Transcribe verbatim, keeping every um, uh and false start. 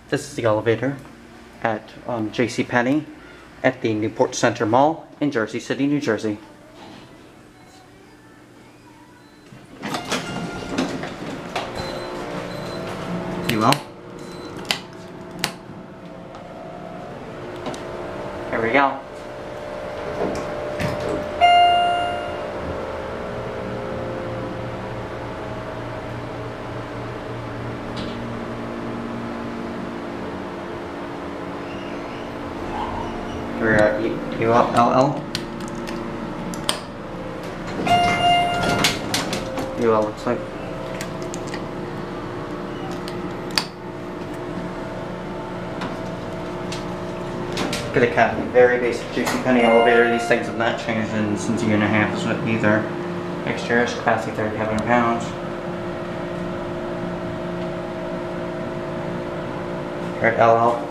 This is the elevator at um, JCPenney at the Newport Center Mall in Jersey City, New Jersey. You will. Here we go. We're at U L L. U L looks like. Look at the cabin. Very basic JCPenney elevator. These things have not changed in since a year and a half either. Exterior capacity thirty-seven pounds. Here at L L.